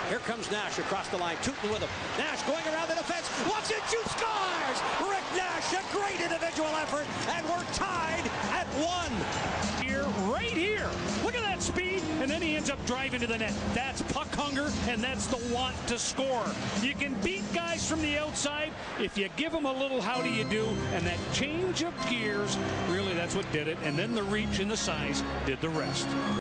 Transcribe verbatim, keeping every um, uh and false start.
Here comes Nash across the line, tooting with him. Nash going around the defense, walks in, shoots, scores! Rick Nash, a great individual effort, and we're tied at one. Here, right here. Look at that speed, and then he ends up driving to the net. That's puck hunger, and that's the want to score. You can beat guys from the outside if you give them a little how do you do, and that change of gears, really that's what did it, and then the reach and the size did the rest.